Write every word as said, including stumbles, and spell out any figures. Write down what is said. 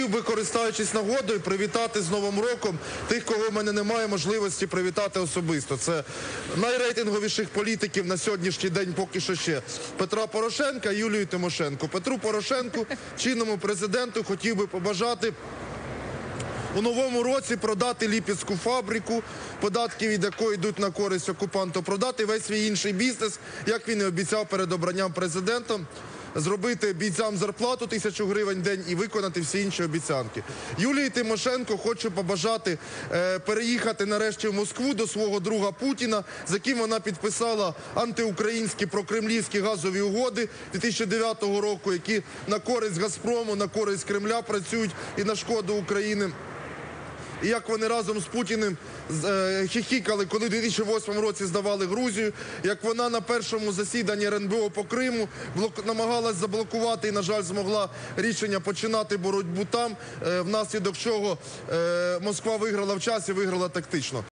би, користуючись нагодою, привітати з Новим роком тих, кого в мене немає можливості привітати особисто. Це найрейтинговіших політиків на сьогоднішній день поки що ще Петра Порошенка і Юлію Тимошенко. Петру Порошенку, чинному президенту, хотів би побажати у новому році продати Липецьку фабрику, податки від якої йдуть на користь окупанту, продати весь свій інший бізнес, як він і обіцяв перед обранням президентом, зробити бійцям зарплату тисячу гривень в день і виконати всі інші обіцянки. Юлії Тимошенко хочу побажати е, переїхати нарешті в Москву до свого друга Путіна, з яким вона підписала антиукраїнські прокремлівські газові угоди дві тисячі дев'ятого року, які на користь Газпрому, на користь Кремля працюють і на шкоду України. І як вони разом з Путіним е, хіхікали, коли в дві тисячі восьмому році здавали Грузію, як вона на першому засіданні РНБО по Криму блок... намагалась заблокувати і, на жаль, змогла рішення починати боротьбу там, е, внаслідок чого е, Москва виграла в часі, виграла тактично.